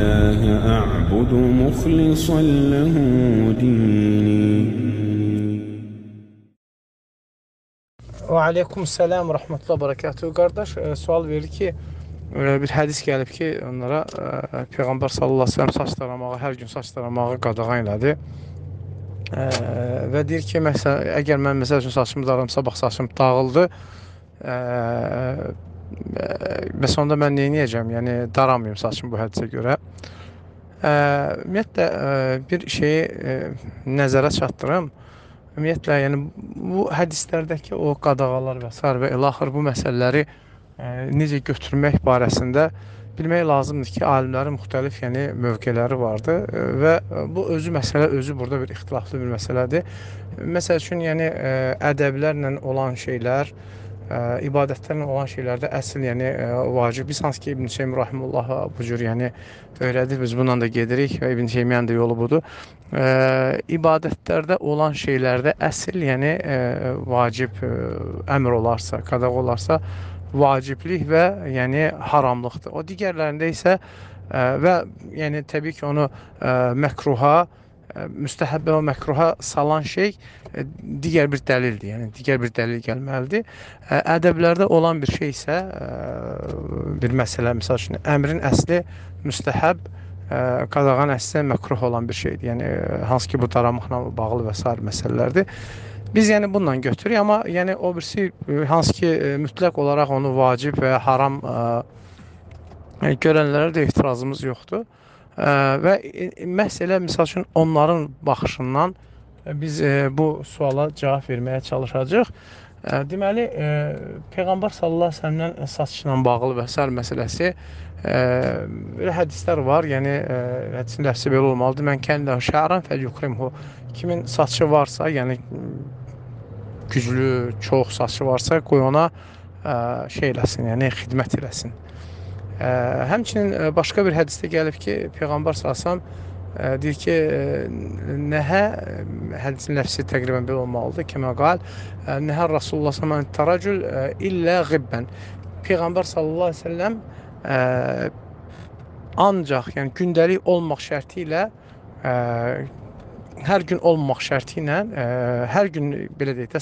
الله أعبد مخلصا له ديني. Və aleykümselam və rəhmətullah bərəkətuhu. Qardaş sual verir ki, bir hədis gəlib ki, onlara Peyğəmbər sallallahu əleyhi və səlləm saç daramağı, hər gün saç daramağı qadağan elədi. Və deyir ki, məsələn, əgər mən məsəl üçün saçımı dararam, sabah saçım dağıldı, məsələn, onda mən nə edəcəm? Yəni daramayım saçımı bu hədisə görə. Ümumiyyətlə bir şeyi nəzərə çatdırım. Ümumiyyətlə, yəni bu hədislərdəki o qadağalar və s. və ilaxır bu məsələləri necə götürmək barəsində bilmək lazımdır ki, alimlərin müxtəlif mövqeləri vardır və bu məsələ özü burada bir ixtilaflı bir məsələdir. Məsəl üçün, ədəblərlə olan şeylər, ibadətlərlə olan şeylərdə əsl, vacib. Biz hansı ki, İbn Teymiyyə rahimehullah bu cür öyrədir, biz bununla da gedirik və İbn Teymiyyanın da yolu budur. İbadətlərdə olan şeylərdə əsl, vacib əmr olarsa, qadağan olarsa, vaciblik və haramlıqdır. O digərlərində isə və təbii ki, onu məkruha, müstəhəbbə və məkruha salan şey digər bir dəlildir, digər bir dəlil gəlməlidir. Ədəblərdə olan bir şey isə, bir məsələ, misal üçün, əmrin əsli müstəhəb, qadağan əsli məkruh olan bir şeydir. Hansı ki, bu daramaqla bağlı və s. məsələlərdir. Biz bununla götürürük, amma o birisi hansı ki, mütləq olaraq onu vacib və haram görənlərə də etirazımız yoxdur. Və məhz elə, misal üçün, onların baxışından biz bu suala cavab verməyə çalışacağıq. Deməli, Peyğəmbər sallallahu əleyhi və səlləmdən saçla bağlı və s. məsələsi belə hədislər var, hədisin ləfsi belə olmalıdır. Mən kəndə şə'ran fəlyukrimhu. Kimin saçı varsa, güclü, çox saçı varsa, qoy ona şey eləsin, xidmət eləsin. Həmçinin başqa bir hədisdə gəlib ki, Peyğəmbər sallallahu deyir ki, nəhə, hədisin ləfsi təqribən belə olmalıdır, kəmə qal, nəhə Rasulullah sallallahu təracül illə qibbən. Peyğəmbər sallallahu əleyhi və səlləm ancaq, gündəlik olmaq şərti ilə, hər gün olmamaq şərti ilə, hər gün belə deyək də,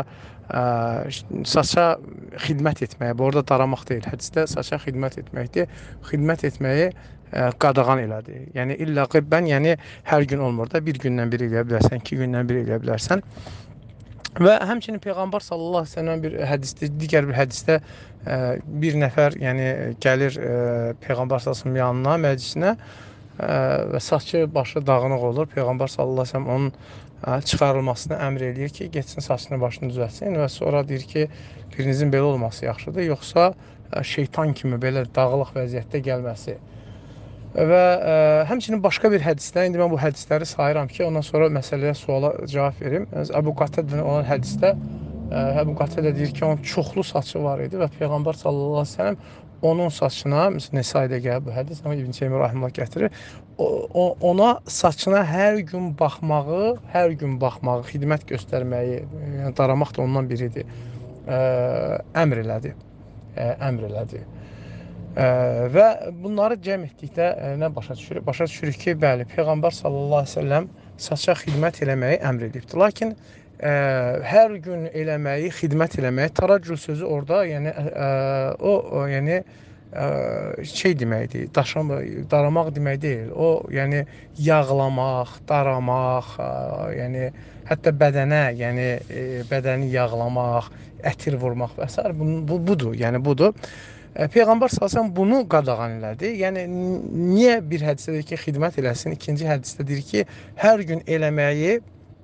saça xidmət etməyə, bu orada daramaq deyil, hədisdə saça xidmət etməkdir, xidmət etməyi qadağan elədi. İllə qibbən, hər gün olmur da, bir gündən bir eləyə bilərsən, 2 gündən bir eləyə bilərsən. Və həmçinin Peyğəmbər sallallahu əleyhi və səlləm bir hədisdə, digər bir hədisdə bir nəfər, gəlir Peyğəmbər sallallahu əleyhi və səlləm yanına, məclisinə və saçı, başı dağınıq olur. Peyğəmbər sallallahu əleyhi və səlləm onun çıxarılmasını əmr eləyir ki, getsin saçını, başını düzəltsin və sonra deyir ki, birinizin belə olması yaxşıdır, yoxsa şeytan kimi belə dağılıq vəziyyətdə gəlməsi. Və həmçinin başqa bir hədisdə, indi mən bu hədisləri sayıram ki, ondan sonra məsələyə, suala cavab verim. Əbu Qatədə olan hədisdə, Əbu Qatədə deyir ki, onun çoxlu saçı var idi və Peyğəmbər sallallahu əleyhi və səlləm onun saçına, məsələn, Nəsaidə gəlib bu hədis, amma İbn Teymiyyə rahimehullah gətirir, ona saçına hər gün baxmağı, xidmət göstərməyi, daramaq da ondan biridir, əmr elədi. Və bunları cəm etdikdə nə başa düşürük? Başa düşürük ki, bəli, Peyğəmbər sallallahu əleyhi və səlləm saça xidmət eləməyi əmr edibdir. Lakin hər gün eləməyi, xidmət eləməyi, taracül sözü orada, şey deməkdir, daramaq demək deyil. O, yağlamaq, daramaq, hətta bədənə, bədəni yağlamaq, ətir vurmaq və s. budur. Peyğəmbər sallallahu bunu qadağan elədi. Niyə bir hədisdə deyir ki, xidmət eləsin, ikinci hədisdə deyir ki, hər gün eləməyi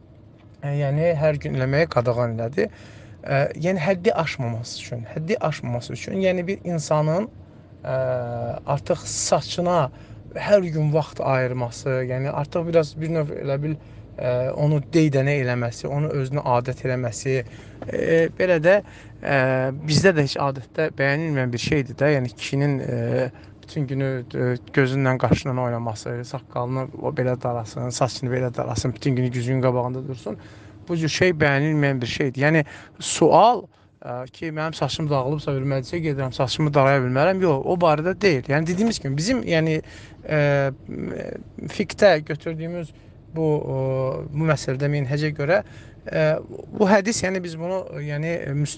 qadağan elədi. Həddi aşmaması üçün, bir insanın artıq saçına hər gün vaxt ayırması, artıq bir növ elə bil onu deydənə eləməsi, onu özünə adət eləməsi, belə də bizdə də heç adətdə bəyənilməyən bir şeydir də, kişinin bütün günü gözündən, qaşından oynaması, saqqalını o belə darasın, saçını belə darasın, bütün günü güzgün qabağında dursun, bu cür şey bəyənilməyən bir şeydir. Sual ki mənim saçım dağılıbsa bir məclisə gedirəm, saçımı daraya bilmərəm. Yox, o barədə deyil. Yəni dediyimiz kimi bizim yəni fiqhdə götürdüyümüz bu məsələdə minhəcə görə bu hədis yəni biz bunu yəni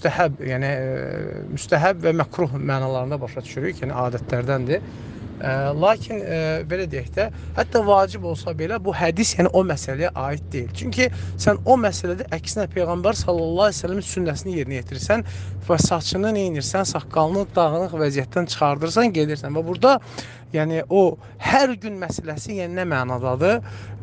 müstəhəb və məkruh mənalarında başa düşürük. Yəni adətlərdəndir. Lakin belə deyək də, hətta vacib olsa belə bu hədis yəni o məsələyə aid deyil. Çünki sən o məsələdə əksinə Peyğəmbər sallallahu əleyhi və səlləmin sünnəsini yerinə yetirirsən və saçını neyinirsən, saqqalını dağınıq vəziyyətdən çıxardırsan, gedirsən və burada yəni o hər gün məsələsi yəni nə mənadadır?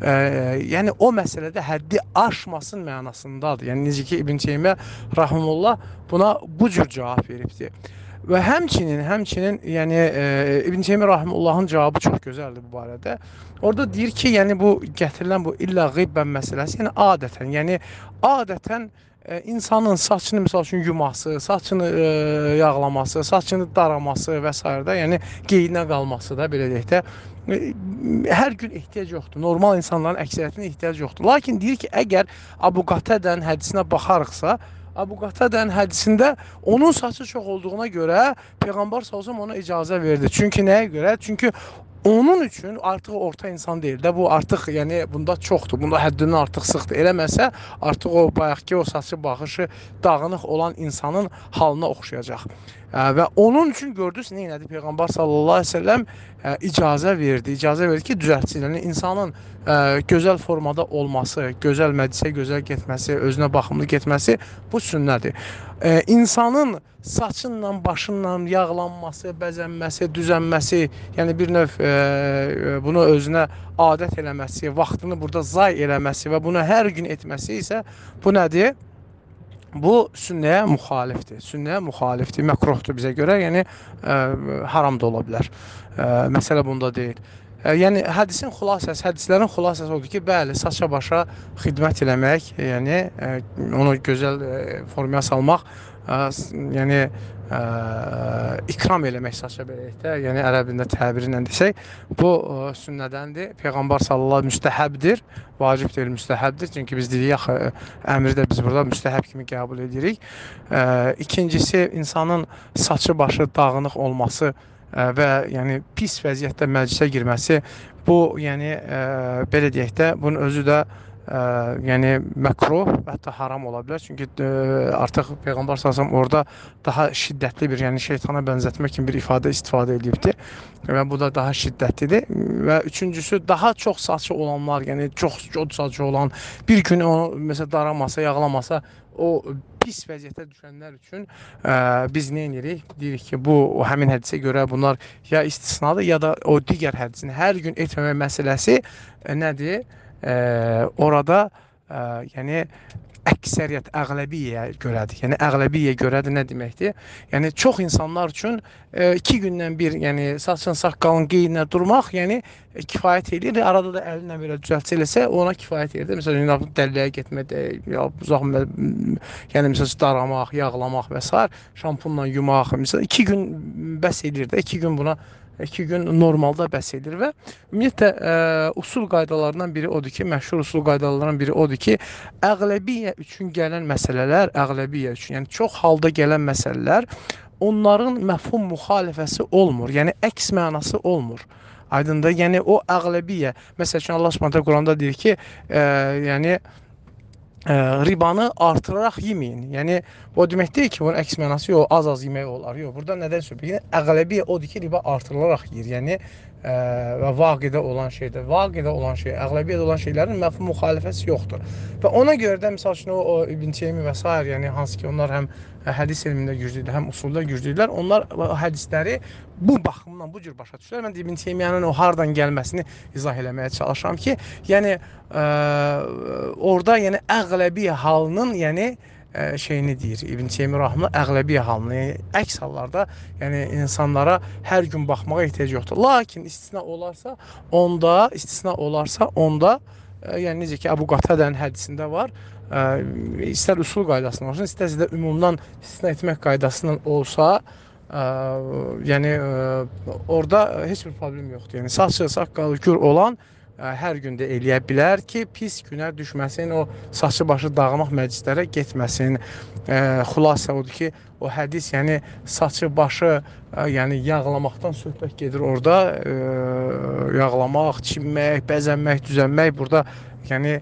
Yəni o məsələdə həddi aşmasın mənasındadır. Yəni necə ki İbn Teymiyyə rahimehullah buna bu cür cavab veribdir. Və həmçinin yəni İbn Teymiyyə rahimehullahın cavabı çox gözəldir bu barədə. Orada deyir ki, yəni bu gətirilən bu illə ğibbən məsələsi, yəni adətən insanın saçını misal üçün yuması, saçını yağlaması, saçını daraması və s. da, yəni qeydinə qalması da belə deyək də hər gün ehtiyac yoxdur. Normal insanların əksəriyyətinə ehtiyac yoxdur. Lakin deyir ki, əgər Əbu Qatədənin hədisinə baxarıqsa, Əbu Qatədənin hədisində onun saçı çox olduğuna görə Peyğəmbər sallallahu ona icazə verdi. Çünki nəyə görə? Çünki onun üçün artıq orta insan deyil də, bu artıq yəni bunda çoxdur, bunda həddindən artıq sıxdır. Eləməsə artıq o bayaqki o saçı baxışı dağınıq olan insanın halına oxşayacaq. Və onun üçün gördünüz nə elədi Peyğəmbər sallallahu əleyhi və səlləm icazə verdi ki, düzəltsin. Yəni insanın gözəl formada olması, gözəl məclisə gözəl getməsi, özünə baxımlı getməsi bu sünnədir. İnsanın saçınla, başınla yağlanması, bəzənməsi, düzənməsi, yəni bir növ bunu özünə adət eləməsi, vaxtını burada zay eləməsi və bunu hər gün etməsi isə bu nədir? Bu sünnəyə müxalifdir. Sünnəyə müxalifdir, məkruhdur bizə görə, yəni haram da ola bilər. Məsələ bunda deyil. Yəni hədislərin xülasəsi odur ki, bəli, saça başa xidmət eləmək, yəni onu gözəl formaya salmaq, yəni ikram eləmək saça beləyək də, yəni ərəbində təbiri ilə desək, bu sünnədəndir. Peyğəmbər sallallahu müstəhəbdir, vacib deyil, müstəhəbdir. Çünki biz dedik, axı, əmri də biz burada müstəhəb kimi qəbul edirik. İkincisi, insanın saçı başı dağınıq olması və yəni pis vəziyyətdə məclisə girməsi, bu yəni belə deyək də, bunun özü də yəni məkruh və hətta haram ola bilər. Çünki artıq Peyğəmbər sallallahu orada daha şiddətli bir, yəni şeytana bənzətmək kimi bir istifadə edibdir və bu da daha şiddətlidir. Və üçüncüsü, daha çox saçı olanlar, yəni çox saçı olan, bir gün onu məsələn daramasa, yağlamasa, o pis vəziyyətə düşənlər üçün biz nə edirik? Deyirik ki, bu həmin hədisə görə bunlar ya istisnadır, ya da o digər hədisin hər gün etməmək məsələsi nədir? Orada yəni əksəriyyət, əğləbiyyəyə görədir. Yəni əğləbiyyəyə görədir nə deməkdir? Yəni çox insanlar üçün 2 gündən bir, yəni saçın, saqqalın qeydinə durmaq, yəni kifayət edir. Arada da əlinlə belə düzəltsə eləsə, ona kifayət edir. Məsələn, dəlliyə getmək, uzaq, yəni məsələn, daramaq, yağlamaq və s. şampunla yumaq. Məsələn, 2 gün bəs edir də, 2 gün buna 2 gün normalda bəs edir və ümumiyyətlə usul qaydalarından biri odur ki, məşhur usul qaydalarından biri odur ki, əğləbiyyə üçün gələn məsələlər, əğləbiyyə üçün, yəni çox halda gələn məsələlər, onların məfhum müxalifəsi olmur, yəni əks mənası olmur. Aydındır, yəni o əğləbiyyə, məsəl üçün Allah Subhanahu Quranda deyir ki, yəni ribanı artıraraq yeməyin. Yəni o demək deyil ki, bunun əks mənası yox, az yemək olar. Yox, burada nədən söhbət? Yəni əğləbiyyə odur ki, riba artırılaraq yeyir. Yəni və vaqidə olan şeydir. Vaqidə olan şey, əğləbiyyədə olan şeylərin məfhum müxalifəsi yoxdur. Və ona görə də məsəl üçün o İbn Teymiyyə və s. yəni hansı ki onlar həm hədis elmində güclüdür, həm usulda güclüdürlər. Onlar hədisləri bu baxımdan bu cür başa düşürlər. Mən İbn Teymiyyənin o hardan gəlməsini izah eləməyə çalışıram ki, yəni orada yəni əğləbiyyə halının yəni şeyini deyir İbn Teymiyyə rahimehullah, əğləbiyyə halını, yəni əks hallarda yəni insanlara hər gün baxmağa ehtiyac yoxdur. Lakin istisna olarsa onda yəni necə ki Əbu Qatədənin hədisində var, istər usul qaydasından olsun, istərsə də ümumdan istisna etmək qaydasından olsa, yəni orada heç bir problem yoxdur. Yəni saçı, saqqalı gür olan hər gün də eləyə bilər ki, pis günə düşməsin, o saçı başı dağınıq məclislərə getməsin. Xülasə odur ki, o hədis, yəni saçı başı yəni yağlamaqdan söhbət gedir orada. Yağlamaq, çinmək, bəzənmək, düzənmək burada yəni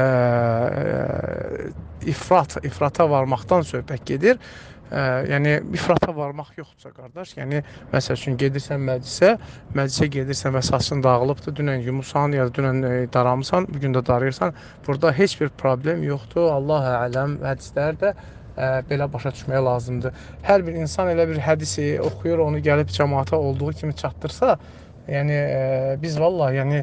ifrata varmaqdan söhbət gedir. Yəni ifrata varmaq yoxdursa qardaş, yəni məsəl üçün gedirsən məclisə gedirsən və saçın dağılıbdır, dünən yumusan ya da dünən daramısan, bu gün də darayırsan, burada heç bir problem yoxdur. Allahu ələm, hədislər də belə başa düşmək lazımdır. Hər bir insan elə bir hədisi oxuyur, onu gəlib cəmaata olduğu kimi çatdırsa, yəni biz vallahi yəni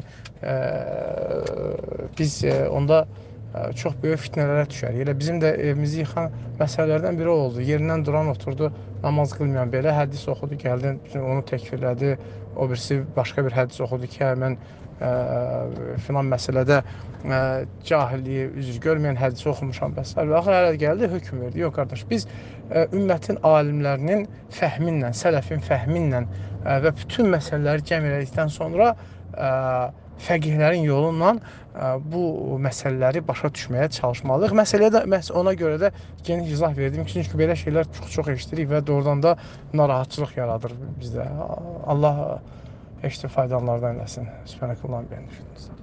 biz onda çox böyük fitnələrə düşərik. Elə bizim də evimizi yıxan məsələlərdən biri oldu. Yerindən duran oturdu, namaz qılmayan belə hədis oxudu, gəldi, onu təkfirlədi. O birisi başqa bir hədis oxudu ki, mən filan məsələdə cahilliyi üzr görməyən hədisi oxumuşam bəs. Axır hələ gəldi, hökm verdi. Yox qardaş, biz ümmətin alimlərinin fəhminlə, sələfin fəhminlə və bütün məsələləri cəm elədikdən sonra fəqihlərin yolu ilə bu məsələləri başa düşməyə çalışmalıyıq. Məsələyə də ona görə də geniş izah verdim ki, çünki belə şeylər çox eşidirik və doğrudan da narahatçılıq yaradır bizdə. Allah heç də faydalanlardan eləsin. Sübhanəkallahü və bihamdihi.